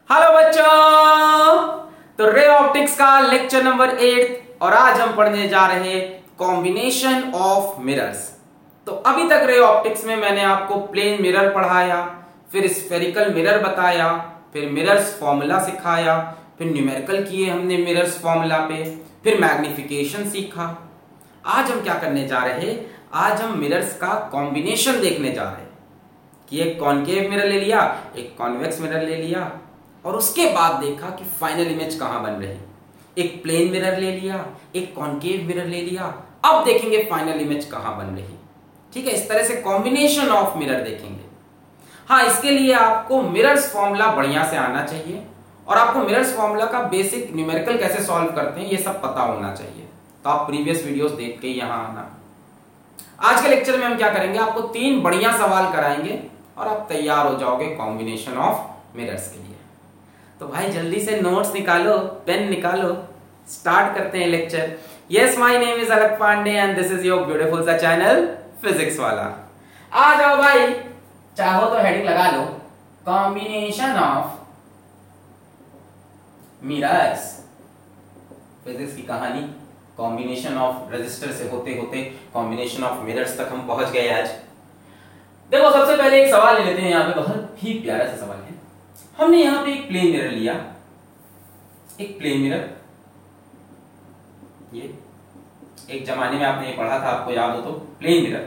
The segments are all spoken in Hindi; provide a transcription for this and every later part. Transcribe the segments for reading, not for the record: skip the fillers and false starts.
हेलो बच्चों, तो रे ऑप्टिक्स का लेक्चर नंबर 8 और आज हम पढ़ने जा रहे हैं कॉम्बिनेशन ऑफ मिरर्स। तो अभी तक रे ऑप्टिक्स में मैंने आपको प्लेन मिरर पढ़ाया, फिर स्फेरिकल मिरर बताया, फिर मिरर्स फॉर्मूला सिखाया, फिर न्यूमेरिकल किए हमने मिरर्स फॉर्मूला पे, फिर मैग्निफिकेशन सीखा। आज हम क्या करने जा रहे हैं, आज हम मिरर्स का कॉम्बिनेशन देखने जा रहे हैं कि एक कॉनकेव मिरर ले लिया, एक कॉन्वेक्स मिरर ले लिया और उसके बाद देखा कि फाइनल इमेज कहां बन रही। एक प्लेन मिरर ले लिया, एक कॉनकेव मिरर ले लिया, अब देखेंगे फाइनल इमेज कहां बन रही। ठीक है, इस तरह से कॉम्बिनेशन ऑफ मिरर देखेंगे। हाँ, इसके लिए आपको मिरर्स फॉर्मूला बढ़िया से आना चाहिए और आपको मिरर्स फॉर्मूला का बेसिक न्यूमेरिकल कैसे सॉल्व करते हैं ये सब पता होना चाहिए। तो आप प्रीवियस वीडियोस देख के यहां आना। आज के लेक्चर में हम क्या करेंगे, आपको 3 बढ़िया सवाल कराएंगे और आप तैयार हो जाओगे कॉम्बिनेशन ऑफ मिरर्स के लिए। तो भाई जल्दी से नोट्स निकालो, पेन निकालो, स्टार्ट करते हैं lecture. Yes, my name is Alakh Pandey and this is your beautiful सा चैनल फिजिक्स वाला। आ जाओ भाई, चाहो तो हेडिंग लगा लो, कॉम्बिनेशन ऑफ मिरर्स। फिजिक्स की कहानी कॉम्बिनेशन ऑफ रेजिस्टर से होते होते कॉम्बिनेशन ऑफ मिरर्स तक हम पहुंच गए आज। देखो, सबसे पहले एक सवाल ले लेते हैं, यहाँ पे बहुत ही प्यारा सा सवाल है। हमने यहां पे एक प्लेन मिरर लिया, एक प्लेन मिरर, ये एक जमाने में आपने ये पढ़ा था, आपको याद हो तो, प्लेन मिरर।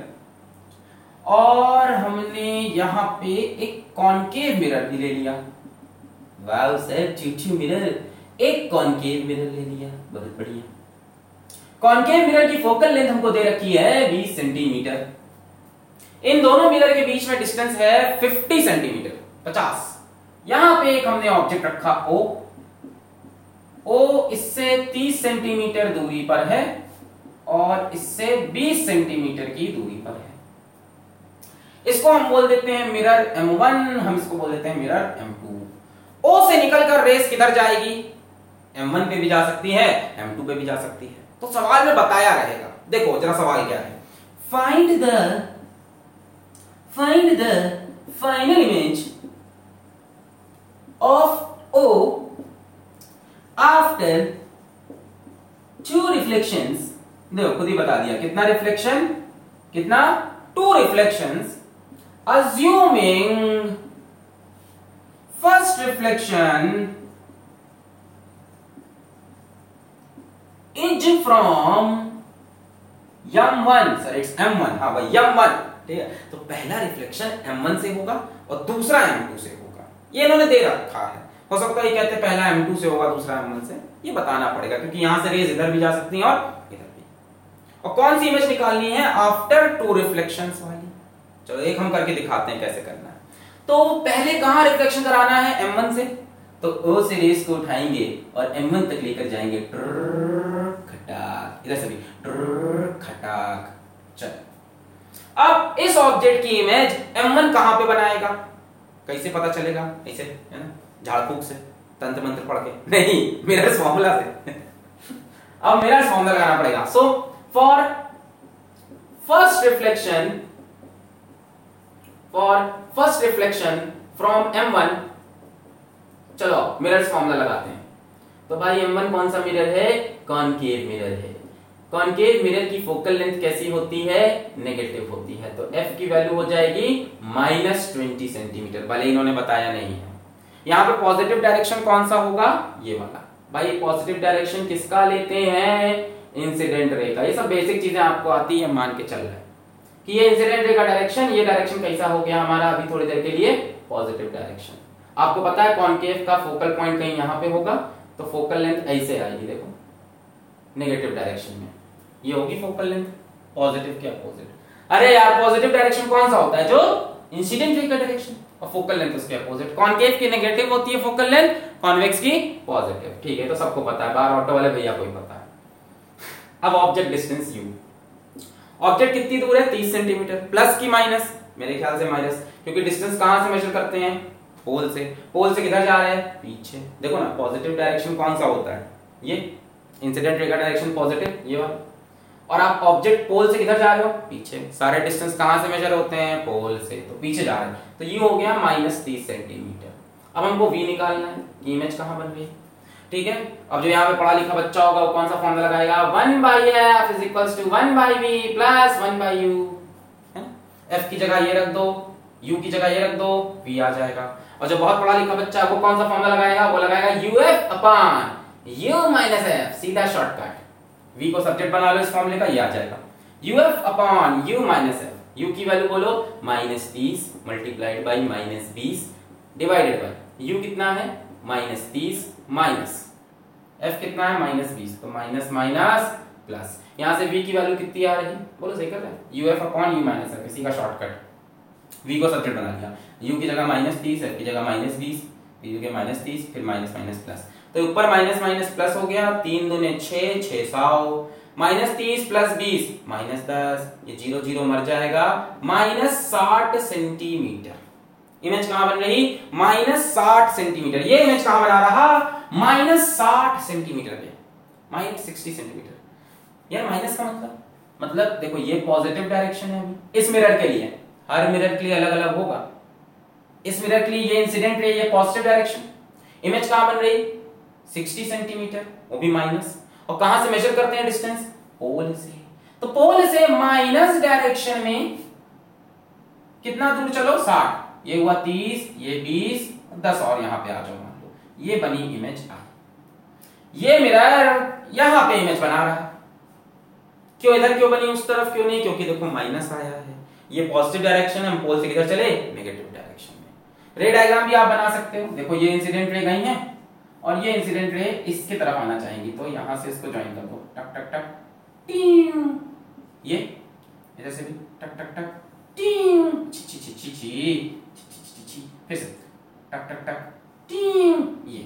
और हमने यहां पे एक कॉनकेव मिरर भी ले लिया। वाओ सर, चूचू मिरर, एक कॉनकेव मिरर ले लिया, बहुत बढ़िया। कॉनकेव मिरर की फोकल लेंथ हमको दे रखी है 20 सेंटीमीटर। इन दोनों मिरर के बीच में डिस्टेंस है 50 सेंटीमीटर, 50। यहां पे एक हमने ऑब्जेक्ट रखा O इससे 30 सेंटीमीटर दूरी पर है और इससे 20 सेंटीमीटर की दूरी पर है। इसको हम बोल देते हैं मिरर M1, हम इसको बोल देते हैं मिरर M2। O से निकलकर रेस किधर जाएगी, M1 पे भी जा सकती है, M2 पे भी जा सकती है। तो सवाल में बताया रहेगा। देखो जरा सवाल क्या है, find the final image of O after 2 reflections। देखो खुद ही बता दिया कितना रिफ्लेक्शन, कितना 2 reflections, assuming first reflection is from M1। Sir it's M1, हाँ भाई M1, ठीक है। तो पहला रिफ्लेक्शन M1 से होगा और दूसरा M2 से होगा। ये इन्होंने दे रखा है, हो सकता है ये कहते हैं पहला M2 से होगा दूसरा M1 से, ये बताना पड़ेगा क्योंकि यहां से रेज इधर भी जा सकती हैं और इधर भी। और कौन सी इमेज निकालनी है, आफ्टर 2 रिफ्लेक्शंस वाली। चलो एक हम करके दिखाते हैं कैसे करना है। तो पहले कहां रिफ्लेक्शन कराना है, M1 से, तो O से रेज को उठाएंगे और M1 तक लेकर जाएंगे, खटाक, इधर से भी खटाक। चल अब इस ऑब्जेक्ट की इमेज M1 कहां पे बनाएगा, कैसे पता चलेगा, ऐसे है ना, झाड़ फूक से, तंत्र मंत्र पढ़ के नहीं, मिरर्स फॉर्मूला से। अब मिरर्स फॉर्मूला लगाना पड़ेगा। So for first reflection from M1, चलो मिरर्स फॉर्मूला लगाते हैं। तो भाई M1 कौन सा मिरर है, कॉनकेव मिरर है। कॉनकेव मिरर की फोकल लेंथ कैसी होती है, नेगेटिव होती है। तो f की वैल्यू हो जाएगी -20 सेंटीमीटर, भले इन्होंने बताया नहीं है। यहां पे पॉजिटिव डायरेक्शन कौन सा होगा, ये वाला। भाई पॉजिटिव डायरेक्शन किसका लेते हैं, इंसिडेंट रे का। ये सब बेसिक चीजें आपको आती है, मान के चल रहा है कि ये इंसिडेंट रे का डायरेक्शन, ये डायरेक्शन कैसा हो गया हमारा अभी थोड़ी देर के लिए, पॉजिटिव डायरेक्शन। आपको पता है कॉनकेव का फोकल पॉइंट कहीं यहां पे होगा, तो फोकल लेंथ ऐसे आएगी, देखो नेगेटिव डायरेक्शन में, ये होगी फोकल लेंथ, पॉजिटिव के अपोजिट। अरे यार पॉजिटिव डायरेक्शन कौन सा होता है, जो इंसिडेंट रे का डायरेक्शन, और फोकल लेंथ उसके अपोजिट। कॉनकेव की नेगेटिव होती है फोकल लेंथ, कॉन्वेक्स की पॉजिटिव। ठीक है, तो सबको पता है, बाहर ऑटो वाले भैया को ही पता है। अब ऑब्जेक्ट डिस्टेंस U, ऑब्जेक्ट कितनी दूर है, 30 सेंटीमीटर, प्लस की माइनस, मेरे ख्याल से माइनस, क्योंकि डिस्टेंस कहां से मेजर करते हैं, पोल से। पोल से किधर जा रहे हैं, पीछे। देखो ना पॉजिटिव डायरेक्शन कौन सा होता है, ये इंसिडेंट रे का डायरेक्शन पॉजिटिव, ये वाला। और आप ऑब्जेक्ट पोल से किधर जा रहे हो, पीछे। सारे डिस्टेंस कहां से मेजर होते हैं, पोल से, तो पीछे जा रहे हैं। तो ये हो गया -30 सेंटीमीटर। अब हमको v निकालना है कि इमेज कहाँ बन रही है। ठीक है, अब जो यहाँ पे पढ़ा लिखा बच्चा होगा वो कौन सा फॉर्मूला लगाएगा, 1/f is equals to 1/v plus 1/u, है ना। f की जगह ये रख दो, u की जगह ये रख दो, v आ जाएगा। और जो बहुत पढ़ा लिखा बच्चा है वो कौन सा फॉर्मूला लगाएगा, वो लगाएगा uf upon u minus f, सीधा शॉर्टकट। v को सब्जेक्ट बना लो इस फॉर्मूले का, ये आ जाएगा uf upon u minus f। u की वैल्यू बोलो -30 multiplied by -20 divided by u कितना है -30 माइनस f कितना है -20, तो माइनस माइनस प्लस, यहां से v की वैल्यू कितनी आ रही, बोलो सही कर रहा है, uf upon u minus f, इसी का शॉर्टकट। v को सब्जेक्ट बना लिया, u की जगह -30, f की जगह -20, v की -30 फिर माइनस माइनस प्लस, तो ऊपर माइनस माइनस प्लस हो गया, 3 दूने 6, 6 100, -30 प्लस 20 -10, ये 0 0 मर जाएगा, -60 सेंटीमीटर। इमेज कहां बन रही, -60 सेंटीमीटर। ये इमेज कहां बना रहा, -60 सेंटीमीटर पे, -60 सेंटीमीटर। यार माइनस का मतलब देखो ये पॉजिटिव डायरेक्शन है अभी इस मिरर के लिए, हर मिरर के लिए अलग अलग होगा। इस मिरर के लिए ये इंसिडेंट रे, ये पॉजिटिव डायरेक्शन। इमेज कहां बन रही, 60 सेंटीमीटर, वो भी माइनस। और कहां से मेजर करते हैं डिस्टेंस, पोल से। तो पोल से माइनस डायरेक्शन में कितना दूर चलो, 60, ये हुआ 30, ये 20, 10 और यहां पे आ जाओ, मान लो ये बनी इमेज आई। ये मिरर यहां पे इमेज बना रहा है, क्यों इधर क्यों बनी, उस तरफ क्यों नहीं, क्योंकि देखो माइनस आया है, ये पॉजिटिव डायरेक्शन है, हम पोल से किधर चले, नेगेटिव डायरेक्शन में। रे डायग्राम भी आप बना सकते हो, देखो ये इंसिडेंट रे गई है और ये इंसिडेंट रे इसकी तरफ आना चाहेंगी, तो यहां से इसको ज्वाइन कर दो, टक टक टक टीम, ये इधर से भी टक टक टक टीम, ची ची ची ची ची, फिर से टक टक टक टीम,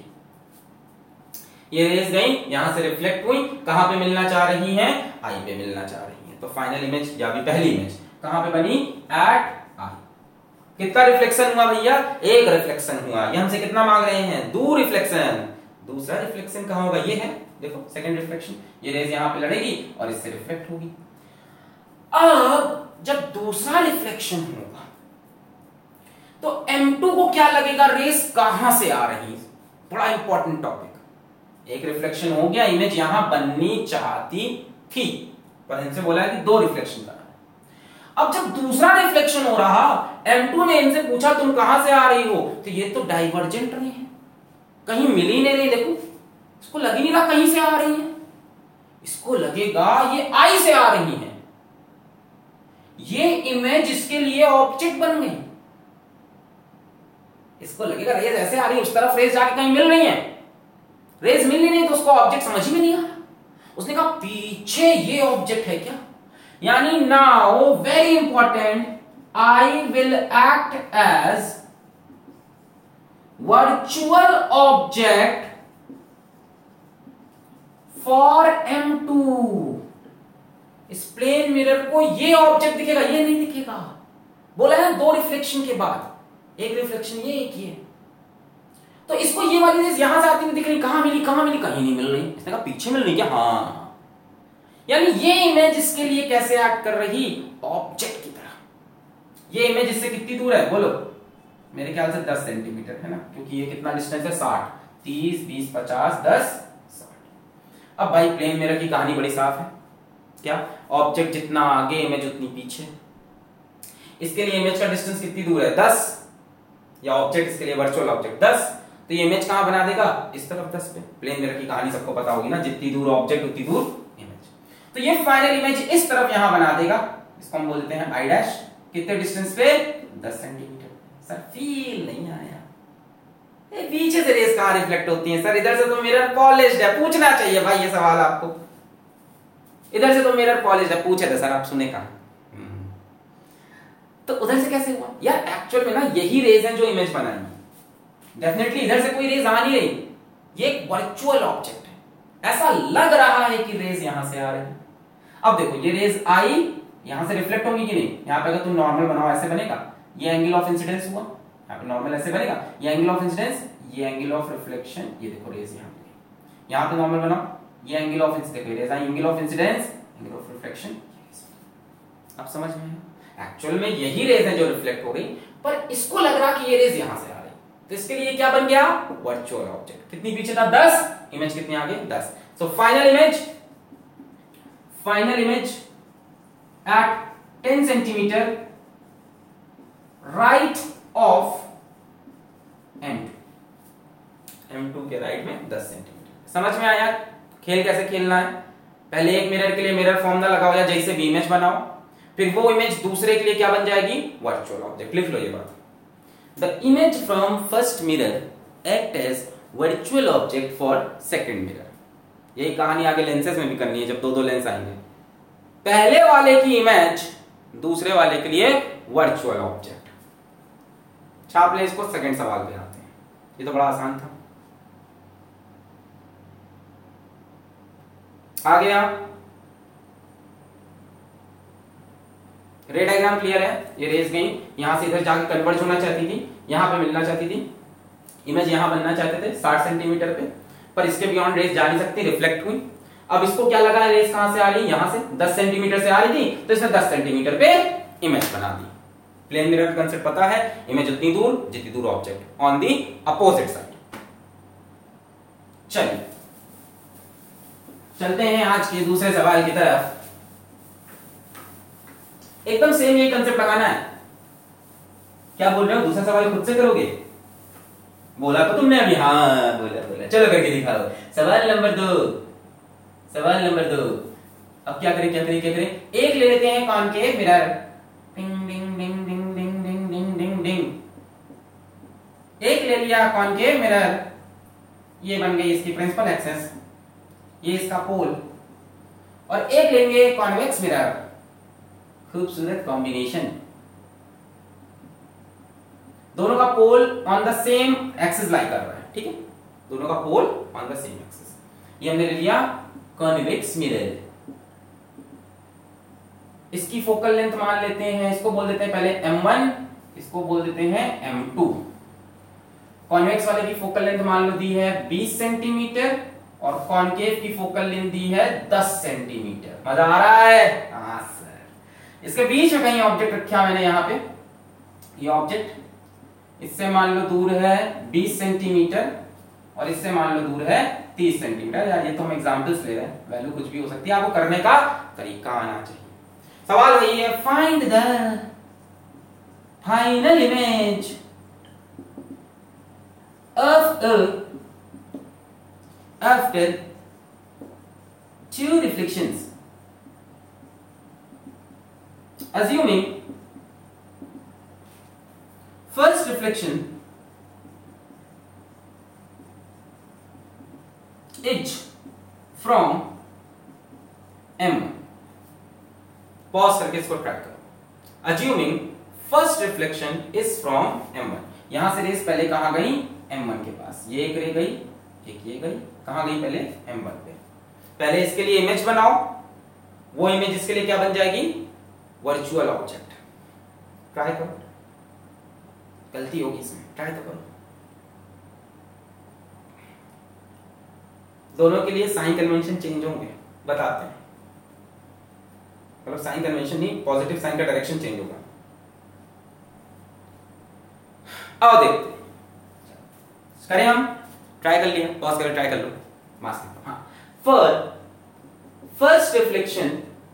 ये रेज गई, यहां से रिफ्लेक्ट हुई, कहां पे मिलना चाह रही हैं, आई पे मिलना चाह रही हैं। तो फाइनल इमेज या भी पहली इमेज कहां पे बनी, एट आई। कितना रिफ्लेक्शन हुआ भैया, एक रिफ्लेक्शन हुआ। ये हमसे कितना मांग रहे हैं, 2 रिफ्लेक्शन। दूसरा रिफ्लेक्शन कहां होगा, ये है देखो सेकंड रिफ्लेक्शन, ये रेज यहां पे लड़ेगी और इससे रिफ्लेक्ट होगी। अब जब दूसरा रिफ्लेक्शन होगा तो M2 को क्या लगेगा, रेस कहां से आ रही है, बड़ा इंपॉर्टेंट टॉपिक। एक रिफ्लेक्शन हो गया, इमेज यहां बननी चाहती थी, पर इनसे बोला है कि 2 रिफ्लेक्शन करना है। अब जब दूसरा रिफ्लेक्शन हो रहा, M2 ने इनसे पूछा तुम कहां से आ रही हो, तो ये तो डाइवर्जेंट रही है, कहीं मिल ही नहीं रही। देखो इसको लग ही नहीं रहा कहीं से आ रही है, इसको लगेगा ये आई से आ रही है। ये इमेज इसके लिए ऑब्जेक्ट बन गई, इसको लगेगा रेज ऐसे आ रही है, उस तरफ रेज जाके कहीं मिल रही है, रेज मिल ही नहीं, तो उसको ऑब्जेक्ट समझ में नहीं आ रहा। उसने कहा पीछे ये ऑब्जेक्ट है क्या, यानी now very important, I will act as virtual object for M2। इस प्लेन मिरर को ये ऑब्जेक्ट दिखेगा, ये नहीं दिखेगा। बोला है 2 रिफ्लेक्शन के बाद, एक रिफ्लेक्शन ये, एक ये, तो इसको ये वाली रेज यहां से आती हुई दिख रही, कहां मिली कहीं नहीं मिल रही। इसने कहा पीछे मिल रही क्या, हाँ, यानी ये इमेज इसके लिए कैसे एक्ट कर रही, ऑब्जेक्ट की तरह। ये इमेज इससे कितनी दूर है, बोलो मेरे ख्याल से 10 सेंटीमीटर है ना, क्योंकि ये कितना डिस्टेंस है, 60, 30, 20, 50, 10, 60। अब भाई प्लेन मिरर की कहानी बड़ी साफ है, क्या ऑब्जेक्ट जितना आगे इमेज उतनी पीछे। इसके लिए इमेज का डिस्टेंस कितनी दूर है, 10, या ऑब्जेक्ट इसके लिए वर्चुअल ऑब्जेक्ट 10, तो ये इमेज कहां बना देगा, इस तरफ 10 पे। प्लेन मिरर की कहानी सबको पता होगी ना, जितनी दूर ऑब्जेक्ट उतनी दूर इमेज। तो ये फाइनल इमेज इस तरफ यहां बना देगा, इसको हम बोलते हैं आई डैश। कितने डिस्टेंस पे, 10 सेंटीमीटर। सर फील नहीं आया, पीछे से रेस कहां रिफ्लेक्ट होती है सर, इधर से तो मिरर पॉलिश्ड है, पूछना चाहिए भाई ये सवाल आपको, इधर से तो मिरर पॉलिश्ड है, पूछे थे सर आप सुने कहां, तो उधर से कैसे हुआ यार। एक्चुअल में ना यही रेज है जो इमेज बनाई, डेफिनेटली इधर से कोई रेज आ नहीं रही, ये एक वर्चुअल ऑब्जेक्ट है, ऐसा लग रहा है कि रेज यहां से आ रही है। अब देखो ये रेज आई, यहां से रिफ्लेक्ट होगी कि नहीं, यहां पे अगर तुम नॉर्मल बनाओ ऐसे बनेगा, ये एंगल ऑफ इंसिडेंस हुआ, यहां पे नॉर्मल ऐसे बनेगा, ये एंगल ऑफ इंसिडेंस, ये एंगल ऑफ रिफ्लेक्शन, ये देखो रेज यहां पे, यहां पे नॉर्मल बनाओ, ये एंगल ऑफ इंसिडेंस, देखो रेज आई, angle of incidence, angle of reflection. अब समझ में आया, एक्चुअल में यही रेज है जो रिफ्लेक्ट हो रही, पर इसको लग रहा कि ये रेज यहां से आ रही, तो इसके लिए क्या बन गया, वर्चुअल ऑब्जेक्ट। कितनी पीछे था, 10, इमेज कितनी आगे, 10। So final image at 10 centimetre right of M2 के राइट में 10 सेंटीमीटर। समझ में आया खेल कैसे खेलना है? पहले एक मिरर के लिए मिरर फॉर्मूला लगाओ या जैसे भी इमेज बनाओ, फिर वो इमेज दूसरे के लिए क्या बन जाएगी, वर्चुअल ऑब्जेक्ट। लिख लो ये बात। The image from first mirror act as virtual object for second mirror। यही कहानी आगे लेंसेज में भी करनी है, जब दो लेंस आएंगे। पहले वाले की इमेज दूसरे वाले के लिए वर्चुअल ऑब्जेक्ट। छाप ले इसको, सेकंड सवाल पे आते हैं। ये तो बड़ा आसान था। आ गया, रे डायग्राम क्लियर है? ये रेस गई, यहां से इधर जाकर कन्वर्ज होना चाहती थी, यहां पे मिलना चाहती थी, इमेज यहां बनना चाहते थे 60 सेंटीमीटर पे, पर इसके बियॉन्ड रेस जा नहीं सकती, रिफ्लेक्ट हुई। अब इसको क्या लगा, रेस कहां से आ रही, यहां से 10 सेंटीमीटर से आ रही थी, तो इसने 10 सेंटीमीटर पे इमेज बना दी। प्लेन मिरर का कंसेप्ट पता है, इमेज उतनी दूर जितनी दूर object on the opposite side. चलिए चलते हैं आज के दूसरे सवाल की तरफ। एकदम सेम ये कंसेप्ट लगाना है। क्या बोल रहे हो, दूसरा सवाल खुद से करोगे? बोला तो तुमने अभी, हाँ बोला। चलो करके दिखाओ। सवाल नंबर 2। अब क्या करें? एक ले लेते हैं कॉनकेव मिरर। डिंग डिंग डिंग डिंग डिंग डिंग डिंग डिंग डिंग। एक ले लिया कॉनकेव मिरर, ये बन गई इसकी प्रिंसिपल एक्सिस, ये इसका पोल। और एक लेंगे कॉन्वेक्स मिरर। खूबसूरत कॉम्बिनेशन, दोनों का pole on the same axis lie कर रहा है, ठीक है, दोनों का pole on the same axis. ये हमने ले लिया कॉन्वेक्स मिरर। इसकी फोकल लेंथ मान लेते हैं, इसको बोल देते हैं पहले M1, इसको बोल देते हैं M2। कॉन्वेक्स वाले की फोकल लेंथ मान लो दी है 20 सेंटीमीटर और कॉनकेव की फोकल लेंथ दी है 10 सेंटीमीटर। मजा आ रहा है? हाँ सर। इसके बीच में कहीं ऑब्जेक्ट रखा मैंने यहाँ पे, ये ऑब्जेक्ट इससे मान लो दूर है 20 सेंटीमीटर और इससे मान लो दूर है 30 सेंटीमीटर। यार ये तो हम एग्जांपल्स ले रहे हैं, वैल्यू कुछ भी हो सकती है, आपको करने का तरीका आना चाहिए। सवाल वही है, find the final image of after 2 reflections assuming first reflection is from M1। Pause करके इसको ट्रैक करो। assuming first reflection is from M1, यहां से रेस पहले कहां गई, M1 के पास। ये एक रे गई, एक ये गई, कहां गई पहले, M1 पे। पहले इसके लिए इमेज बनाओ, वो इमेज इसके लिए क्या बन जाएगी, वर्चुअल ऑब्जेक्ट। ट्राई करो, गलती होगी इसमें, ट्राई तो करो। दोनों के लिए साइन कन्वेंशन चेंज होंगे, बताते हैं। मतलब साइन कन्वेंशन नहीं, पॉजिटिव साइन का डायरेक्शन चेंज होगा। अब देखते करें हम, ट्राई कर लिया, पॉज करो, ट्राई कर लो, मास्क। हाँ, फर्स्ट रिफ्लेक्शन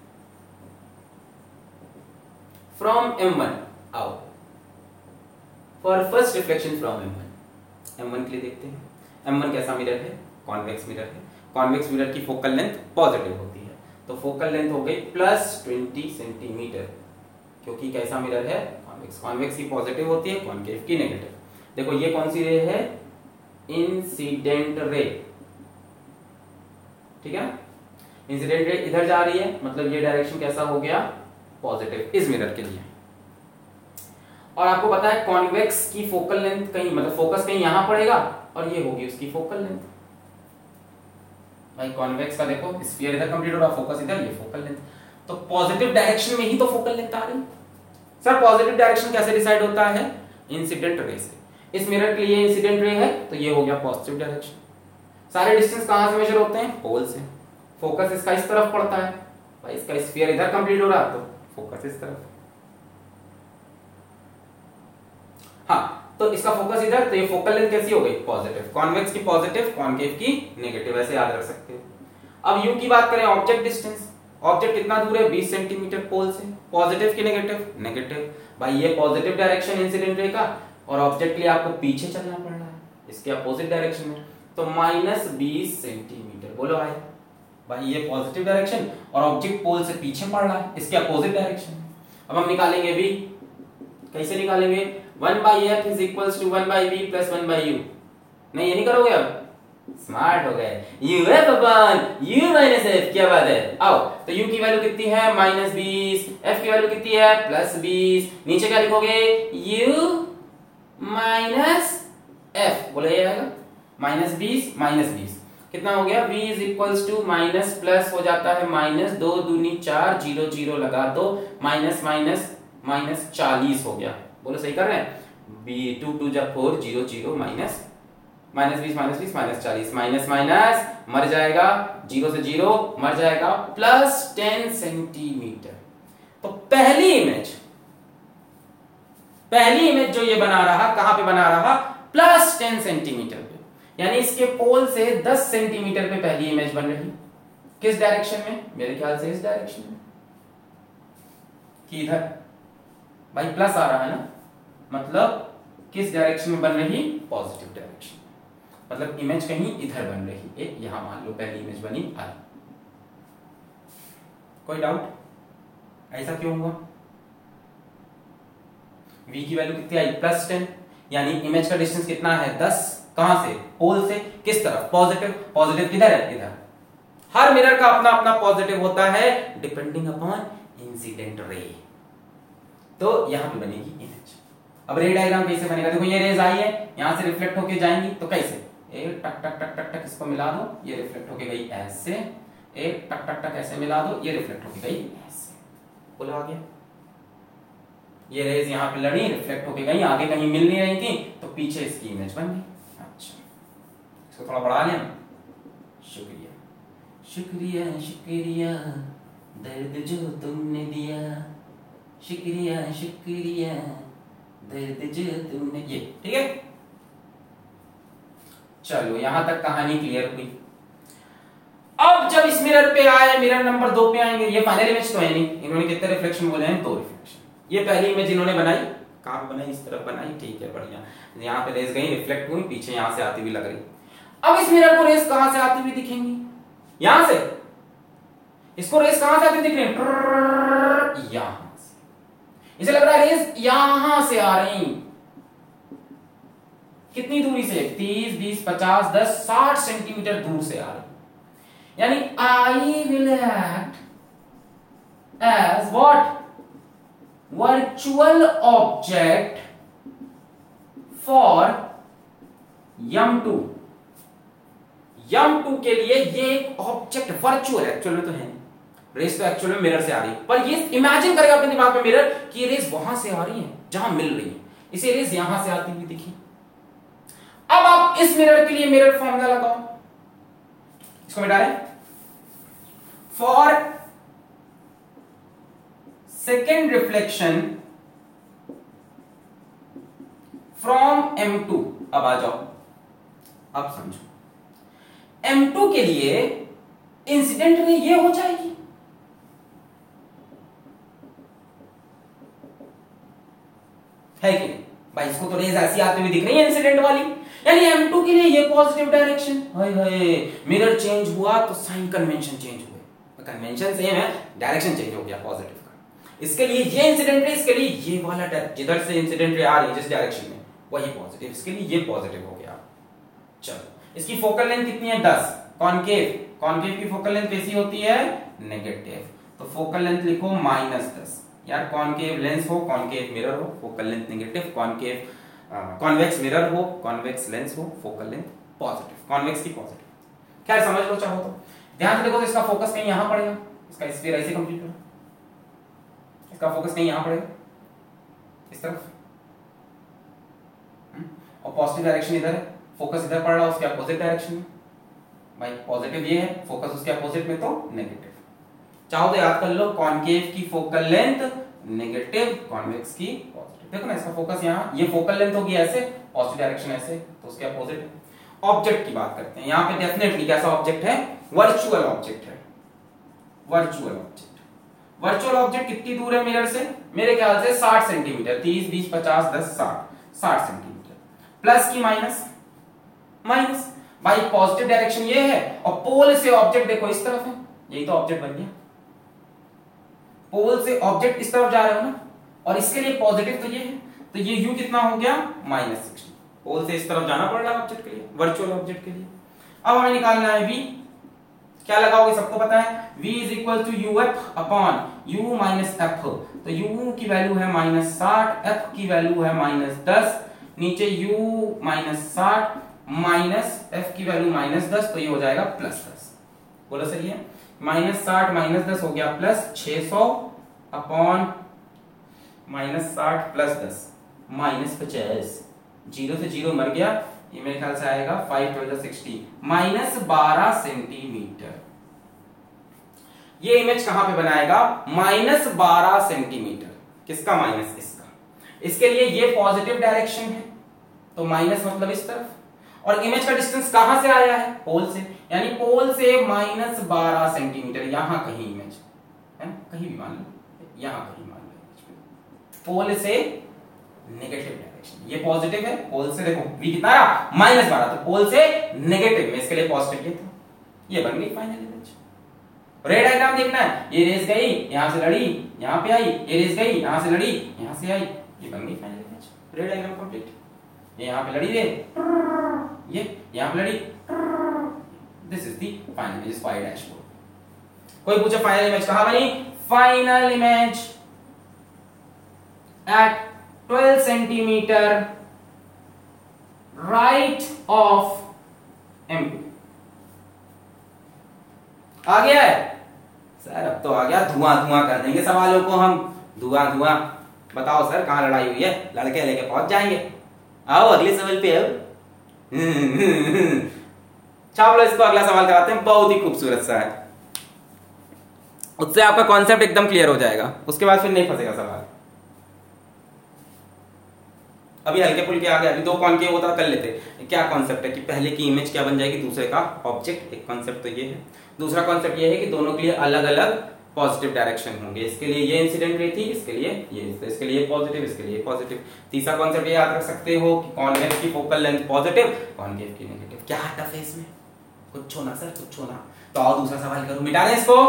फ्रॉम M1 आओ, for first reflection from M1 के लिए देखते हैं। M1 कैसा मिरर है, कॉन्वेक्स मिरर है। कॉन्वेक्स मिरर की फोकल लेंथ पॉजिटिव होती है, तो फोकल लेंथ हो गई +20 सेंटीमीटर, क्योंकि कैसा मिरर है, कॉन्वेक्स। कॉन्वेक्स की पॉजिटिव होती है, कॉन्केव की नेगेटिव। देखो ये कौन सी रे है, इंसिडेंट रे, ठीक है। इंसिडेंट रे इधर जा रही है, मतलब ये डायरेक्शन कैसा हो गया, पॉजिटिव इस मिरर के लिए। और आपको पता है कॉन्वेक्स की फोकल लेंथ कहीं, मतलब फोकस कहीं यहां पड़ेगा और ये होगी उसकी फोकल लेंथ। भाई कॉन्वेक्स का देखो, स्फीयर इधर कंप्लीट हो रहा, फोकस इधर, ये फोकल लेंथ। तो पॉजिटिव डायरेक्शन में ही तो फोकल लेंथ आ रही। सर पॉजिटिव डायरेक्शन कैसे डिसाइड होता है, इंसिडेंट रे से। इस मिरर के लिए इंसिडेंट रे है, तो ये हो गया पॉजिटिव डायरेक्शन। सारे डिस्टेंस कहां से मेजर होते हैं, पोल से। फोकस इसका इस तरफ पड़ता है, भाई इसका स्फीयर इधर कंप्लीट हो रहा, तो फोकस इस तरफ। हाँ, तो इसका फोकस इधर, तो ये फोकल लेंथ कैसी हो गई? पॉजिटिव। कॉन्वेक्स की पॉजिटिव, कॉन्केव की नेगेटिव, ऐसे याद रख सकते हो। अब यू की बात करें, ऑब्जेक्ट डिस्टेंस, ऑब्जेक्ट कितना दूर है? 20 सेंटीमीटर पोल से। पॉजिटिव की नेगेटिव? नेगेटिव। भाई ये पॉजिटिव डायरेक्शन इंसिडेंट रे का, और ऑब्जेक्ट के लिए आपको पीछे चलना पड़ रहा है, इसके अपोजिट डायरेक्शन में, तो -20 सेंटीमीटर। बोलो भाई, भाई ये पॉजिटिव डायरेक्शन और ऑब्जेक्ट पोल से पीछे पड़ रहा है, इसके अपोजिट डायरेक्शन में। अब हम निकालेंगे v, कैसे निकालेंगे? 1/f is equals to 1/v plus 1/u। नहीं ये नहीं करोगे? अब स्मार्ट हो गए, uf upon u minus f। क्या बात है? आओ, तो u की वैल्यू कितनी है? -20, f की वैल्यू कितनी है? +20। नीचे क्या लिखोगे? u minus f। बोलो ये आएगा -20 -20 कितना हो गया? v is equals to minus plus हो जाता है माइनस, 2 दूनी 4, 0 0 लगा दो, माइनस माइनस माइनस 40 हो गया। बोलो सही कर रहे हैं? b 2 2 जा 4, 0 0 माइनस -20 -20 -40, माइनस माइनस मर जाएगा, 0 से 0 मर जाएगा, +10 सेंटीमीटर। तो पहली इमेज जो ये बना रहा, कहां पे बना रहा? +10 सेंटीमीटर पे, यानी इसके पोल से 10 सेंटीमीटर पे पहली इमेज बन रही। किस डायरेक्शन में? मेरे ख्याल से इस डायरेक्शन में, कि इधर। भाई प्लस आ रहा है ना, मतलब किस डायरेक्शन में बन रही? Positive direction. मतलब इमेज कहीं इधर बन रही है, यहां मान लो पहली इमेज बनी आई। कोई डाउट? ऐसा क्यों हुआ? v की वैल्यू कितनी आई? +10, यानी इमेज का डिस्टेंस कितना है? 10। कहां से? पोल से। किस तरफ? पॉजिटिव। पॉजिटिव किधर है? इधर। हर मिरर का अपना अपना पॉजिटिव होता है डिपेंडिंग अपॉन इंसिडेंट रे। तो यहां पे बनेगी इमेज। अब रे डायग्राम कैसे बनेगा? देखो ये रेज आई है, यहां से रिफ्लेक्ट होके जाएंगी, तो कैसे? एक टक टक टक टक टक इसको मिला दो, ये रिफ्लेक्ट होके गई ऐसे, एक टक टक टक ऐसे मिला दो, ये रिफ्लेक्ट होके गई ऐसे। बोलो आगे। ये रेज यहां पे लड़ी, रिफ्लेक्ट होके गई, आगे कहीं मिल नहीं रही थी, तो पीछे इसकी इमेज बन गई। अच्छा, इसको थोड़ा बढ़ा लें। शुक्रिया शुक्रिया शुक्रिया दर्द जो तुमने दिया, शुक्रिया शुक्रिया दर्द जो तुमने, ये ठीक है। चलो यहां तक कहानी क्लियर हुई। अब जब इस मिरर पे आए, मिरर नंबर 2 पे आएंगे, ये फाइनल इमेज तो है नहीं, इन्होंने कितने रिफ्लेक्शन बोले हैं? 2 रिफ्लेक्शन। ये पहली इमेज इन्होंने बनाई, कहां पे बनाई? इस तरफ बनाई, ठीक है बढ़िया। यहां पे रेज गई, रिफ्लेक्ट हुई, पीछे यहां से आती हुई लग रही। अब इस मिरर को रेज कहां से आती हुई दिखेंगी? यहां से। इसको रेज कहां से आती हुई दिख रही है? यहां से। इसे लग रहा है रेज यहां से आ रही। कितनी दूरी से? 30 20 50 10 60 सेंटीमीटर दूर से आ रही। यानी I will act as what? Virtual object for M2। M2 के लिए ये एक ऑब्जेक्ट वर्चुअल, एक्चुअल में तो है नहीं, रेस तो एक्चुअल में मिरर से आ रही है, पर ये इमेजिन करेगा अपने दिमाग में मिरर कि ये रेस वहां से आ रही है जहां मिल रही है, इसे रेस यहां से आती हुई दिखी। अब आप इस मिरर के लिए मिरर फॉर्मूला लगाओ, इसको मिटा लें। For second reflection from M2, अब आ जाओ, अब समझो। M2 के लिए इंसिडेंट रे ये हो जाएगी, है कि नहीं भाई? इसको तो रेज ऐसी आती हुई दिख रही है इंसिडेंट वाली, यानी M2 के लिए ये पॉजिटिव डायरेक्शन। हाय हाय, मिरर चेंज हुआ तो साइन कन्वेंशन चेंज हुए, कन्वेंशन सेम है, डायरेक्शन चेंज हो गया पॉजिटिव का। इसके लिए ये इंसिडेंट रे, इसके लिए ये वाला जिधर से इंसिडेंट रे आ रही है जिस डायरेक्शन में, वही पॉजिटिव, इसके लिए ये पॉजिटिव हो गया। चलो, इसकी फोकल लेंथ कितनी है? 10। कॉनकेव, कॉनकेव की फोकल लेंथ कैसी होती है? नेगेटिव। तो फोकल लेंथ लिखो -10। यार कॉनकेव लेंस हो, कॉनकेव मिरर हो, focal length negative, concave convex mirror हो, कॉन्वेक्स लेंस हो, फोकल लेंथ पॉजिटिव, कॉन्वेक्स की पॉजिटिव। खैर समझ लो चाहो तो। ध्यान से देखो तो इसका फोकस कहीं यहां पड़ेगा, इसका स्फीयर ऐसे कंप्लीट होगा, इसका फोकस कहीं यहां पड़ेगा इस तरफ, और पॉजिटिव डायरेक्शन इधर है, फोकस इधर पड़ रहा है उसके अपोजिट डायरेक्शन में। भाई पॉजिटिव ये है, फोकस उसके अपोजिट में तो नेगेटिव। चाहो तो याद कर लो, कॉनकेव की फोकल लेंथ नेगेटिव, कॉन्वेक्स की पॉजिटिव। देखो ना इसका फोकस यहाँ, ये फोकल लेंथ होगी ऐसे, पॉजिटिव डायरेक्शन ऐसे, तो उसके अपोजिट है। ऑब्जेक्ट की बात करते हैं, यहाँ पे डेफिनेटली कैसा ऑब्जेक्ट है, वर्चुअल ऑब्जेक्ट है, वर्चुअल ऑब्जेक्ट। वर्चुअल ऑब्जेक्ट कितनी दूर है मिरर से, मेरे ख्याल से 60 सेंटीमीटर, 30 20 50 10 60 सेंटीमीटर। प्लस की माइनस, माइनस भाई पॉजिटिव डायरेक्शन ये है, और पोल से ऑब्जेक्ट देखो इस तरफ है, यही तो ऑब्जेक्ट बन गया। पोल से ऑब्जेक्ट इस तरफ जा रहे हो ना, और इसके लिए पॉजिटिव तो ये है, तो ये u कितना हो गया -60। पोल से इस तरफ जाना पड़ रहा है ऑब्जेक्ट के लिए, वर्चुअल ऑब्जेक्ट के लिए। अब हमें निकालना है v, क्या लगाओगे सबको पता है, v is equal to uf upon u minus f। तो u की वैल्यू है -60, f की वैल्यू है -10, नीचे u -60 माइनस f की वैल्यू -10, तो ये हो जाएगा +10। बोलो सही है, -60 -10 हो गया +600 अपॉन -60 +10 -50, 0 से 0 मर गया, ये मेरे ख्याल से आएगा 5 12 60 -12 सेंटीमीटर। ये इमेज कहां पे बनाएगा, -12 सेंटीमीटर। किसका माइनस, इसका। इसके लिए ये पॉजिटिव डायरेक्शन है, तो माइनस मतलब इस तरफ, और इमेज का डिस्टेंस कहां से आया है, पोल से, यानी पोल से -12 सेंटीमीटर, यहां कहीं इमेज है ना, कहीं भी मान लो, यहां कहीं मान लो, पोल से नेगेटिव डायरेक्शन, ये पॉजिटिव है, पोल से देखो v कितना रहा -12, तो पोल से नेगेटिव में, इसके लिए पॉजिटिव ये था, ये बन गई फाइनल इमेज। रे डायग्राम देखना है, ये रेस गई यहां से लड़ी यहां पे आई, ये रेस गई यहां से लड़ी यहां से आई, ये बन गई final image. Ray diagram complete, ये यहां पे लड़ी रे, ये यहां पे लड़ी, this is the final image, y dashboard. कोई पूछे फाइनल इमेज कहां बनी, final image at 12 centimetre right of M2। आ गया है सर, अब तो आ गया, धुआं धुआं कर देंगे सवालों को हम, धुआं धुआं। बताओ सर कहां लड़ाई हुई है, लड़के लेके पहुंच जाएंगे। आओ अगले सवाल पे आओ। चलो इसको अगला सवाल कराते हैं, बहुत ही खूबसूरत सा है, उससे आपका कॉन्सेप्ट एकदम क्लियर हो जाएगा, उसके बाद फिर नहीं फंसेगा सवाल। अभी हल्के फुल्के आगे, अभी दो कॉन्केव होता कर लेते। क्या कॉन्सेप्ट है कि पहले की इमेज क्या बन जाएगी, दूसरे का ऑब्जेक्ट, एक कॉन्सेप्ट तो ये है। दूसरा कॉन्सेप्ट ये है कि दोनों के लिए अलग अलग पॉजिटिव डायरेक्शन होंगे, इसके लिए ये इंसिडेंट रे थी, इसके लिए ये, इसके लिए पॉजिटिव, इसके लिए पॉजिटिव। तीसरा कॉन्सेप्ट ये याद रख सकते हो कि कॉन्वेक्स की फोकल लेंथ पॉजिटिव, कॉन्केव की नेगेटिव। क्या टफ है इसमें, कुछ होना सर, कुछ होना। तो आओ दूसरा सवाल करो, मिटा दें इसको।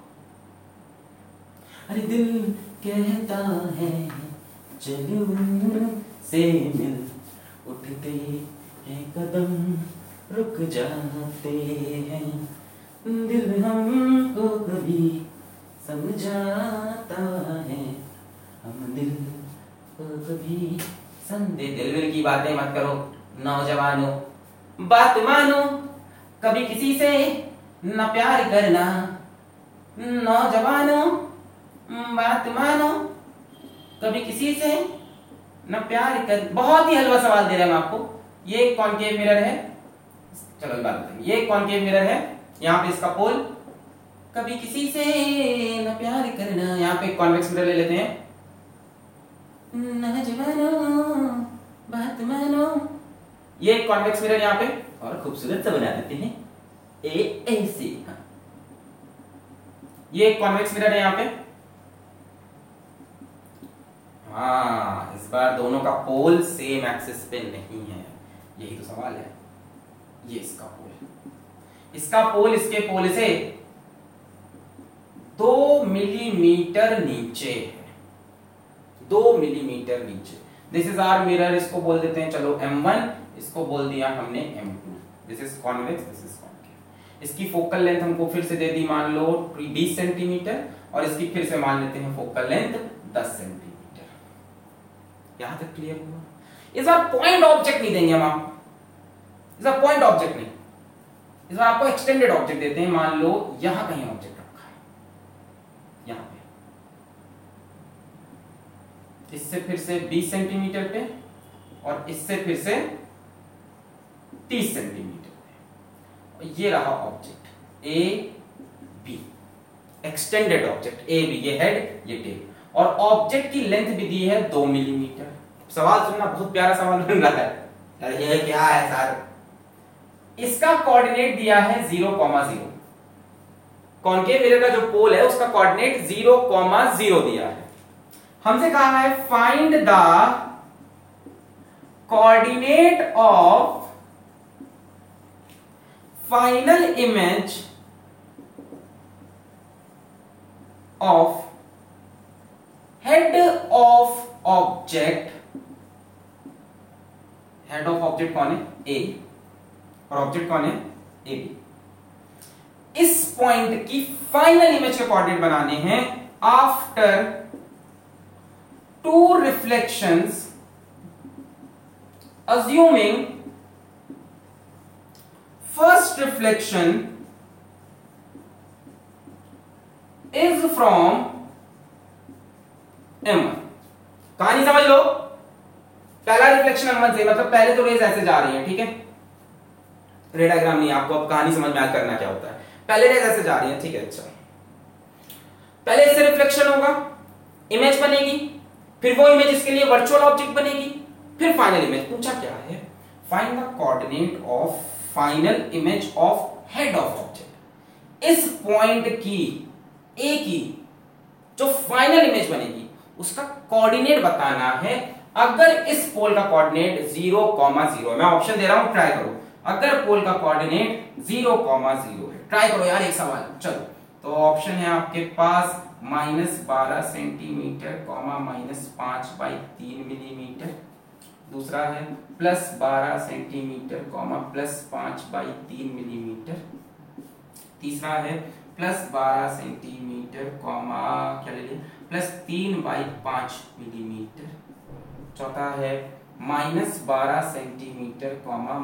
अरे दिल कहता है चलो से मिल, उठते हैं कदम रुक जाते हैं, दिल हमको कभी समझाता है, हम दिल को कभी संदे। दिल विल की बातें मत करो नौजवानों, बात मानो, कभी किसी से न प्यार करना, नौजवानों बात मानो, कभी किसी से न प्यार कर। बहुत ही हलवा सवाल दे रहे हैं हम आपको। ये एक कॉन्केव मिरर है, चलो एक बात बताइए, ये एक कॉन्केव मिरर है, यहाँ पे इसका पोल, कभी किसी से न प्यार करना। यहाँ पे कॉन्वेक्स मिरर ले लेते हैं, नौजवानों बात मानो, ये एक कॉन्वेक्स मिरर यहाँ पे, और खूबसूरत सा बना देते हैं ऐसे। ये एक कॉन्वेक्स मिरर है यहाँ पे, हाँ इस बार दोनों का पोल सेम एक्सिस पे नहीं है, यही तो सवाल है। ये इसका पोल, इसका पोल इसके पोल से 2 मिलीमीटर नीचे है, 2 मिलीमीटर नीचे। दिस इज आवर मिरर, इसको बोल देते हैं चलो M1, इसको बोल दिया हमने M2। This is convex, this is concave. इसकी फोकल लेंथ हमको फिर से दे दी मान लो 20 सेंटीमीटर, और इसकी फिर से मान लेते हैं फोकल लेंथ 10 सेंटीमीटर। यहां तक क्लियर हुआ। इस बार पॉइंट ऑब्जेक्ट नहीं देंगे हम आपको, इस बार पॉइंट ऑब्जेक्ट नहीं, इस बार आपको एक्सटेंडेड ऑब्जेक्ट देते हैं। मान लो यहां कहीं ऑब्जेक्ट रखा है, यहां पे, इससे फिर से 20 सेंटीमीटर पे, और इससे फिर से 30 सेंटीमीटर पे। और ये रहा object A B, extended object A B, ये हेड ये टेल। और ऑब्जेक्ट की लेंथ भी दी है 2 मिलीमीटर। सवाल सुनना, बहुत प्यारा सवाल बन रहा है यार, ये क्या है सर? इसका कोऑर्डिनेट दिया है 0,0। कॉनकेव मिरर का जो पोल है उसका कोऑर्डिनेट 0,0 दिया है। हमसे कहा है find the coordinate of final image of head of object. Head of object कौन है? ए, और ऑब्जेक्ट कौन है? A B. इस पॉइंट की फाइनल इमेज के कोऑर्डिनेट बनाने हैं after 2 reflections assuming first reflection is from M1। कहानी समझ लो, पहला रिफ्लेक्शन M1 से, मतलब पहले तो रेज ऐसे जा रही है, ठीक है, रे डायग्राम नहीं, आपको अब कहानी समझ में आ करना क्या होता है। पहले रेज ऐसे जा रही है, ठीक है, अच्छा, पहले इससे रिफ्लेक्शन होगा, इमेज बनेगी, फिर वो इमेज इसके लिए वर्चुअल ऑब्जेक्ट बनेगी, फिर फाइनल इमेज। पूछा क्या है? Find the coordinate of final image of head of object. इस पॉइंट की ए की जो फाइनल इमेज बनेगी उसका कोऑर्डिनेट बताना है। अगर इस पोल का कोऑर्डिनेट 0,0, मैं ऑप्शन दे रहा हूं, ट्राई करो। अगर पोल का कोऑर्डिनेट 0,0 है, ट्राई करो यार एक सवाल। चलो, तो ऑप्शन है आपके पास -12 सेंटीमीटर, -5/3 मिलीमीटर। दूसरा है +12 सेंटीमीटर, +5/3 मिलीमीटर। तीसरा है +12 सेंटीमीटर, क्या ले लिया, +3/5 मिलीमीटर। चौथा है -12 centimetre,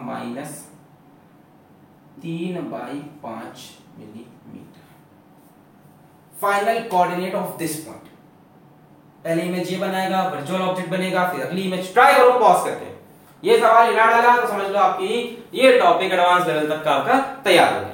-3/5 millimetre. Final coordinate of this point. पहले इमेज ये बनाएगा, वर्चुअल ऑब्जेक्ट बनेगा, फिर अगली इमेज। ट्राई करो पॉज करके। ये सवाल हिला डाला तो समझ लो आपकी ये टॉपिक एडवांस लेवल तक का आपका तैयार हो गया।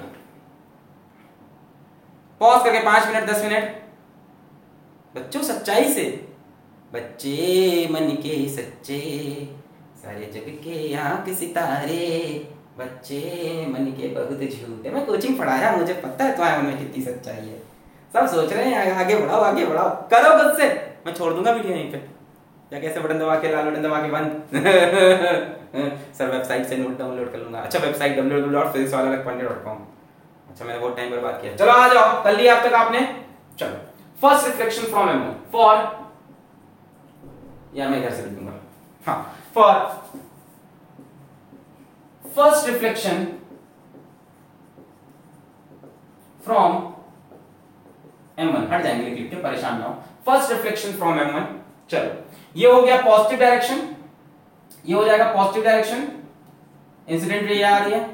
पॉज करके 5 मिनट 10 मिनट। बच्चों सच्चाई से, बच्चे मन के सच्चे, सारे जग के आंख सितारे, बच्चे मन के बहुत झूठे। मैं कोचिंग पढ़ाया, मुझे पता है तुम्हारे मन में कितनी सच्चाई है। सब सोच रहे हैं आगे बढ़ाओ आगे बढ़ाओ, करो खुद से। मैं छोड़ दूंगा वीडियो यहीं पे, या कैसे बटन दबा के, लाल बटन दबा के बंद। सर वेबसाइट से नोट डाउनलोड कर लूंगा। अच्छा, वेबसाइट www.physicswallah.com। अच्छा, मैंने बहुत टाइम बर्बाद किया। चलो आ जाओ, कर लिया अब तक आपने। चलो, first reflection from M1 for, या मैं इधर से लिखूंगा, हाँ, for first reflection from M1। हट जाएंगे लिख के, परेशान ना हो। First reflection from M1। चलो, ये हो गया पॉजिटिव डायरेक्शन, ये हो जाएगा पॉजिटिव डायरेक्शन, इंसिडेंट रे आ रही है,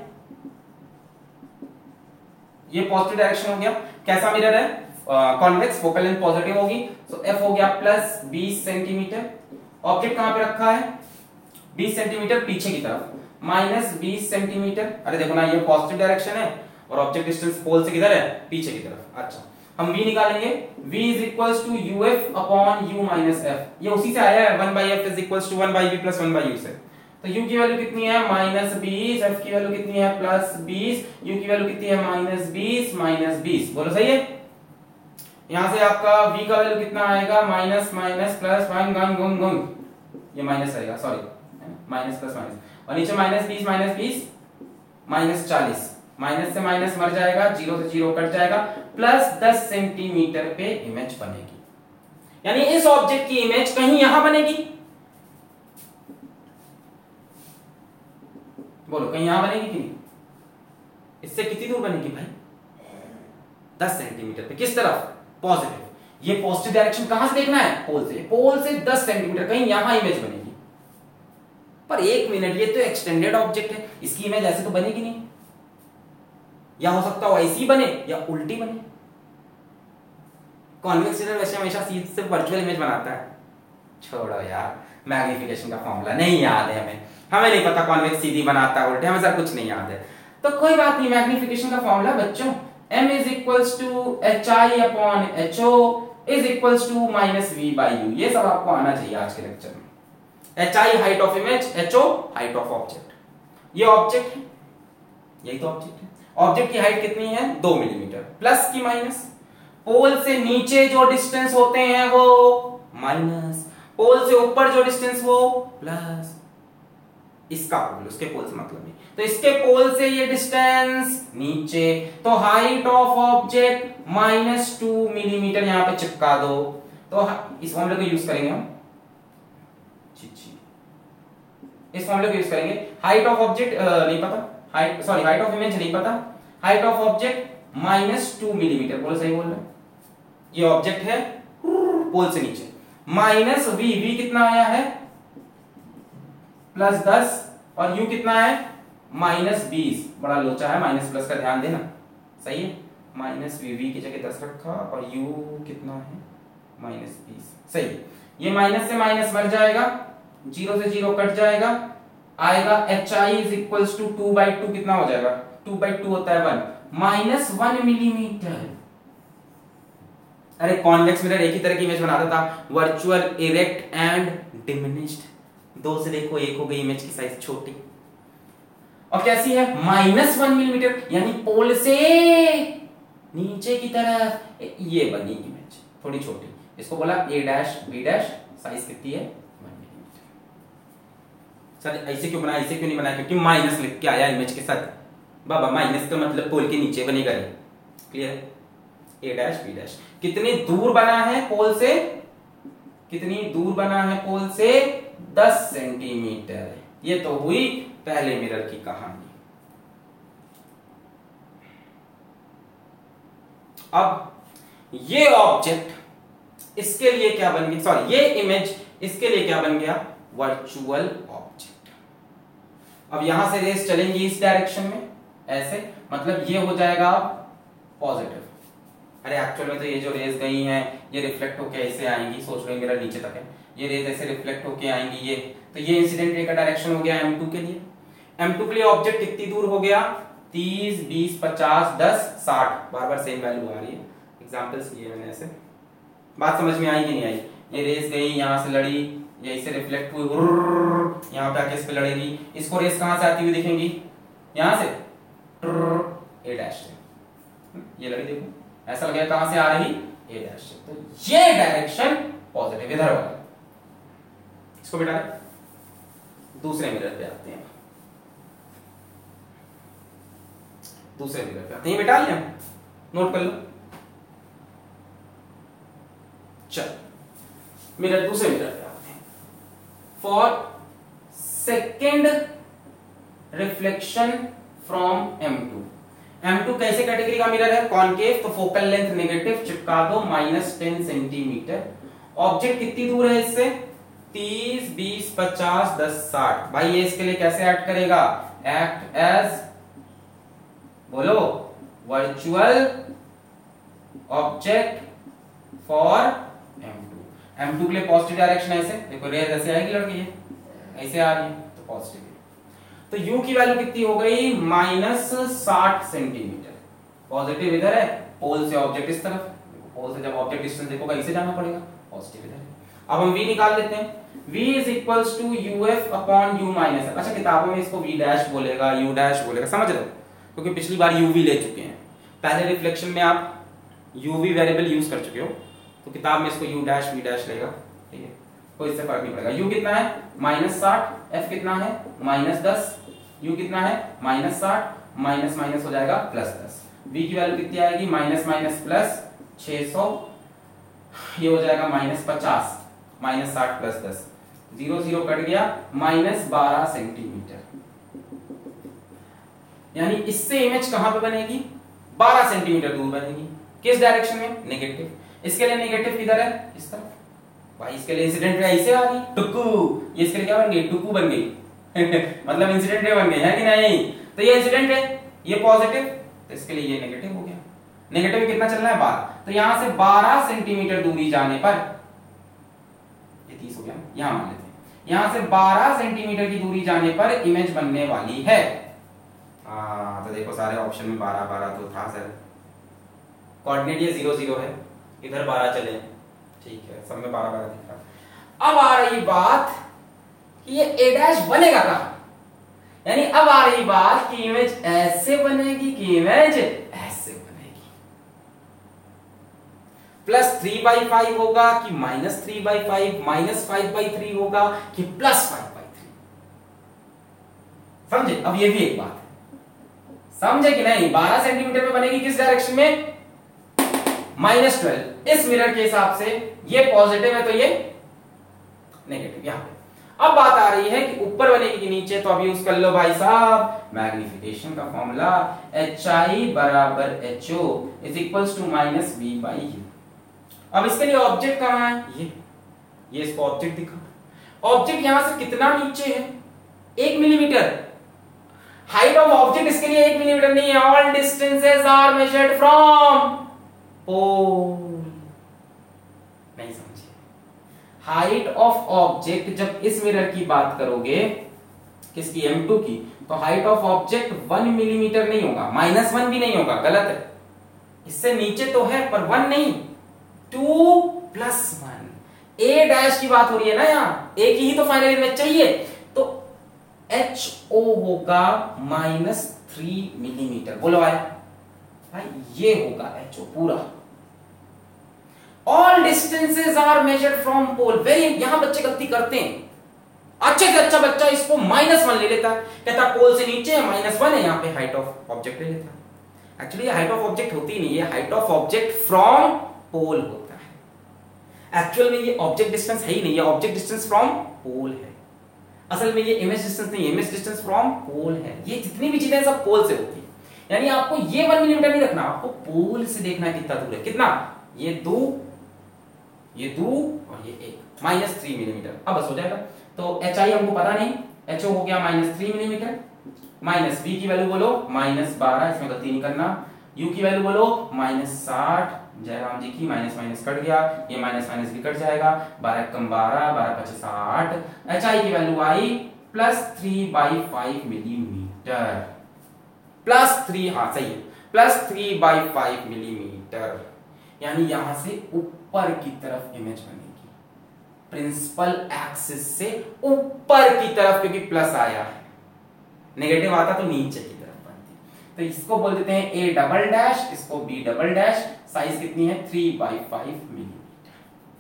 ये पॉजिटिव डायरेक्शन हो गया। कैसा मिरर है? कॉन्वेक्स, फोकल लेंथ पॉजिटिव होगी, तो F हो गया +20 सेंटीमीटर। ऑब्जेक्ट कहां पे रखा है? 20 सेंटीमीटर पीछे की तरफ, -20 सेंटीमीटर। अरे देखो ना, ये पॉजिटिव डायरेक्शन है और ऑब्जेक्ट डिस्टेंस पोल से किधर है? पीछे की तरफ। अच्छा, हम V निकालेंगे। V = UF/U-F। ये उसी से आया है, 1/F = 1/V + 1/U से। तो U की वैल्यू कितनी है? -20, F की वैल्यू कितनी है? +20, U की वैल्यू कितनी है? -20, -20। बोलो सही है? यहां से आपका V का वैल्यू कितना आएगा? माइनस प्लस ये माइनस आएगा, सॉरी, माइनस प्लस माइनस, और नीचे -20 -40, माइनस से माइनस मर जाएगा, 0 से 0 कट जाएगा, +10 सेंटीमीटर पे इमेज बनेगी। यानी इस ऑब्जेक्ट की इमेज कहीं यहां बनेगी। बोलो, कहीं यहां बनेगी कि नहीं? इससे कितनी दूर बनेगी भाई? 10 सेंटीमीटर पे। किस तरफ? पॉजिटिव। ये पॉजिटिव डायरेक्शन कहां से देखना है? पोल से। पोल से 10 सेंटीमीटर, कहीं यहां इमेज बनेगी। पर एक मिनट, ये तो एक्सटेंडेड ऑब्जेक्ट है, इसकी इमेज ऐसे तो बनेगी नहीं। या हो सकता है ऐसी बने या उल्टी बने। कॉन्वेक्स मिरर वैसे हमेशा सीधे वर्चुअल इमेज बनाता है। छोड़ो यार, मैग्निफिकेशन का फॉर्मूला नहीं याद है हमें नहीं पता कॉन्वेक्स सीधी बनाता है उल्टे, हमें सर कुछ नहीं याद है। तो कोई बात नहीं, मैग्निफिकेशन का फॉर्मूला बच्चों, M = HI/HO is equals to minus V by U. ये सब आपको आना चाहिए आज के लेक्चर में। H I height of image, H O height of object. ये ऑब्जेक्ट है, यही तो ऑब्जेक्ट है। ऑब्जेक्ट की हाइट कितनी है 2 मिलीमीटर, प्लस की माइनस। पोल से नीचे जो डिस्टेंस होते हैं वो माइनस, पोल से ऊपर जो डिस्टेंस वो प्लस। इसका पोल उसके पोल से मतलब नहीं, तो इसके पोल से ये डिस्टेंस नीचे, तो हाइट ऑफ ऑब्जेक्ट -2 मिलीमीटर यहां पे चिपका दो। तो इस फॉर्मूले को यूज करेंगे हम, इस फॉर्मूले को यूज करेंगे। हाइट ऑफ ऑब्जेक्ट नहीं पता, height sorry height of image नहीं पता, हाइट ऑफ ऑब्जेक्ट -2 मिलीमीटर, बोल सही बोल रहे, ये ऑब्जेक्ट है पोल से नीचे, माइनस वी, वी कितना आया है +10 और यू कितना है -20, बड़ा लोचा है, माइनस प्लस का ध्यान देना, सही है। माइनस वी की जगह 10 रखा और यू कितना है -20, सही। ये माइनस से माइनस मर जाएगा, 0 से 0 कट जाएगा, आएगा HI इज इक्वल्स टू 2/2 कितना हो जाएगा, 2/2 होता है 1, -1 मिलीमीटर। अरे कॉन्वेक्स मिरर एक ही तरह की इमेज बनाता था, वर्चुअल, इरेक्ट एंड डिमिनिश्ड। 2 से देखो 1 हो गई, इमेज की साइज छोटी। और कैसी है -1 मिलीमीटर, यानी पोल से नीचे की तरफ ये बनी इमेज, थोड़ी छोटी। इसको बोला A dash B dash, size कितनी है 1 मिलीमीटर। सर ऐसे क्यों बनाया, ऐसे क्यों नहीं बनाया, क्योंकि माइनस लिख के आया इमेज के साथ। बाबा माइनस का मतलब पोल के नीचे बनेगा, clear. A dash B dash कितनी दूर बना है पोल से, कितनी दूर बना है पोल से 10 सेंटीमीटर। ये तो हुई पहले मिरर की कहानी। अब ये ऑब्जेक्ट इसके लिए क्या बन गया, सॉरी ये इमेज इसके लिए क्या बन गया, वर्चुअल ऑब्जेक्ट। अब यहां से रेस चलेंगी इस डायरेक्शन में, ऐसे, मतलब ये हो जाएगा पॉजिटिव। अरे एक्चुअल में तो ये जो रेस गई हैं ये रिफ्लेक्ट होके ऐसे आएंगी, सोच रहे मिरर नीचे तक है, ये रेस ऐसे रिफ्लेक्ट होके आएंगी, ये तो ये इंसिडेंट रे का डायरेक्शन हो गया M2 के लिए। M2 के लिए ऑब्जेक्ट कितनी दूर हो गया, 30, 20, 50, 10, 60, बार-बार सेम वैल्यू आ रही है, एग्जांपल्स लिए मैंने ऐसे। बात समझ में आई कि नहीं आई, ये रेस गई यहां से लड़ी, यहीं से रिफ्लेक्ट हुई, यहां पे आके इस पे लड़ेगी, इसको रेस कहां से आती हुई दिखेंगी, यहां से A डैश से, ये लड़ी देखो ऐसा लगे कहां से आ रही A डैश से, तो ये डायरेक्शन पॉजिटिव इधर वाला। इसको बिठा दूसरे मिरर पे आते हैं, दूसरे मिरर पे आते हैं, बिठा लिया, नोट कर लो। चल मिरर, दूसरे मिरर पे आते हैं। For second reflection from M2, M2 कैसे कैटेगरी का मिरर है, कॉनकेव, तो फोकल लेंथ नेगेटिव, चिपका दो -10 सेंटीमीटर। ऑब्जेक्ट कितनी दूर है इससे, 30, 20, 50, 10, 60। भाई ये इसके लिए कैसे एक्ट करेगा, एक्ट एज, बोलो, virtual object for M2। M2 के लिए पॉजिटिव डायरेक्शन ऐसे, देखो रेज ऐसे आएगी लड़की, ऐसे आ रही है तो पॉजिटिव। तो U की वैल्यू कितनी हो गई, -60 सेंटीमीटर। पॉजिटिव इधर है, पोल से ऑब्जेक्ट इस तरफ, पोल से जब ऑब्जेक्ट डिस्टेंस देखोगा इसे जाना पड़ेगा, पॉजिटिव इधर है। अब हम V निकाल लेते हैं, V is equals to UF upon U minus F। अच्छा किताबों में इसको V डैश बोलेगा, U डैश बोलेगा, समझ रहे हो, क्योंकि पिछली बार UV ले चुके हैं, पहले रिफ्लेक्शन में आप UV वेरिएबल यूज कर चुके हो, तो किताब में इसको U डैश V डैश लेगा, ठीक है, कोई इससे फर्क नहीं पड़ेगा। U कितना है -60, F कितना है -10, U कितना है -60, माइनस माइनस हो जाएगा +10। V की वैल्यू कितनी आएगी, माइनस माइनस प्लस 600, ये हो जाएगा -50, -60 + 10, 0 0 कट गया, -12 सेंटीमीटर। यानी इससे इमेज कहां पे बनेगी, 12 सेंटीमीटर दूर बनेगी, किस डायरेक्शन में, नेगेटिव। इसके लिए नेगेटिव किधर है, इस तरफ। भाई इसके लिए इंसिडेंट रे ऐसे आ रही, टुकू, ये इसके लिए क्या बन गई, टुकू बन गई मतलब इंसिडेंट रे बन गई है कि नहीं। तो ये इंसिडेंट है, ये पॉजिटिव, तो इसके लिए ये नेगेटिव हो गया। नेगेटिव कितना चलना है, 12, तो यहां से 12 सेंटीमीटर दूरी जाने पर, ये 30 हो गया, यहां मान लेते हैं, यहां से 12 सेंटीमीटर की दूरी जाने पर इमेज बनने वाली है। तो देखो सारे ऑप्शन में 12 12 तो था सर, कोऑर्डिनेट ये 0 0 है, इधर 12 चले, ठीक है, सब में 12 12 दिख रहा। अब आ रही बात कि ये ए डैश बनेगा कहां, यानी अब आ रही बात कि इमेज ऐसे बनेगी कि इमेज ऐसे बनेगी, +3/5 होगा कि -3/5, -5/3 होगा कि +5/3। समझे? अब ये भी एक बात है, समझे कि नहीं? 12 सेंटीमीटर में बनेगी किस डायरेक्शन में? -12। इस मिरर के हिसाब से ये पॉजिटिव है तो ये नेगेटिव। यहां पे अब बात आ रही है कि ऊपर बनेगी कि नीचे, तो अब यूज कर लो भाई साहब मैग्निफिकेशन का फॉर्मूला, HI = HO = -V/U। अब इसके लिए ऑब्जेक्ट कहां है? ये इसको ऑब्जेक्ट दिखा। ऑब्जेक्ट यहां से कितना नीचे है? 1 मिलीमीटर। हाइट ऑफ ऑब्जेक्ट इसके लिए 1 मिलीमीटर नहीं है। All distances are measured from pole. नहीं समझे? हाइट ऑफ ऑब्जेक्ट जब इस मिरर की बात करोगे, किसकी? M2 की, तो हाइट ऑफ ऑब्जेक्ट 1 मिलीमीटर नहीं होगा, -1 भी नहीं होगा, गलत है। इससे नीचे तो है पर 1 नहीं, 2 + 1। ए डैश की बात हो रही है ना, यहां ए की ही तो फाइनल इमेज चाहिए, तो HO होगा -3 मिलीमीटर। बोलो आया भाई, ये होगा HO पूरा। All distances are measured from pole. Very, यहां बच्चे गलती करते हैं, अच्छे से अच्छा बच्चा इसको -1 ले लेता है, कहता पोल से नीचे है -1 है, यहां पे हाइट ऑफ ऑब्जेक्ट ले लेता है। एक्चुअली ये हाइट ऑफ ऑब्जेक्ट होती ही नहीं है, height of object from pole होता है। एक्चुअल में ये ऑब्जेक्ट डिस्टेंस है ही नहीं, ये ऑब्जेक्ट डिस्टेंस फ्रॉम पोल है। असल में ये इमेज डिस्टेंस नहीं है, इमेज डिस्टेंस फ्रॉम पोल है। ये जितनी भी चीजें सब पोल से होती है, यानी आपको ये 1 मिलीमीटर नहीं रखना, आपको पोल से देखना है कितना दूर है। कितना? ये 2 और ये 1, -3 मिलीमीटर। अब बस हो जाएगा। तो HI हमको पता नहीं, HO हो गया -3 मिलीमीटर, -V की वैल्यू बोलो -12, इसमें गलती नहीं करना। U की वैल्यू बोलो -60, जयराम जी की माइनस कट गया, ये माइनस भी कट जाएगा, 12 × 12, 12 × 5 = 60। HI की वैल्यू आई +3/5 मिलीमीटर, +3, हाँ सही है, +3/5 मिलीमीटर। यानी यहां से ऊपर की तरफ इमेज बनेगी, प्रिंसिपल एक्सिस से ऊपर की तरफ, क्योंकि प्लस आया है, नेगेटिव आता तो नीचे की तरफ बनती। तो इसको बोल देते हैं A', इसको B'। साइज कितनी है? 3/5 millimetre.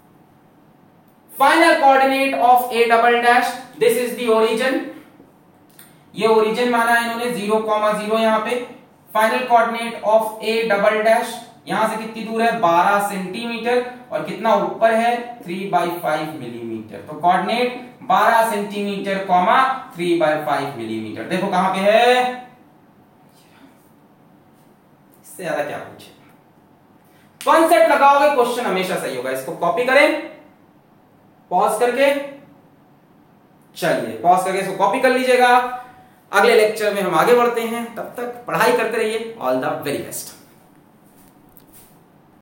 Final coordinate of A', this is the origin. ये ओरिजिन माना है इन्होंने 0,0 यहां पे। फाइनल कोऑर्डिनेट ऑफ A', यहां से कितनी दूर है? 12 सेंटीमीटर, और कितना ऊपर है? 3/5 मिलीमीटर। तो कोऑर्डिनेट 12 सेंटीमीटर, 3/5 मिलीमीटर। देखो कहां पे है, इससे ज्यादा क्या पूछे? कॉन्सेप्ट लगाओगे क्वेश्चन हमेशा सही होगा। इसको कॉपी करें, पॉज करके, चलिए पॉज करके इसको कॉपी कर लीजिएगा। अगले लेक्चर में हम आगे बढ़ते हैं, तब तक पढ़ाई करते रहिए। All the very best.